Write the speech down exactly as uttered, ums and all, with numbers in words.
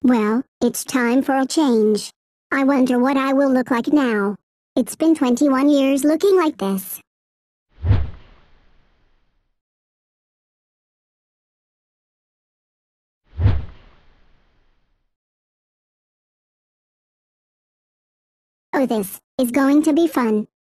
Well, it's time for a change. I wonder what I will look like now. It's been twenty-one years looking like this. Oh, this is going to be fun.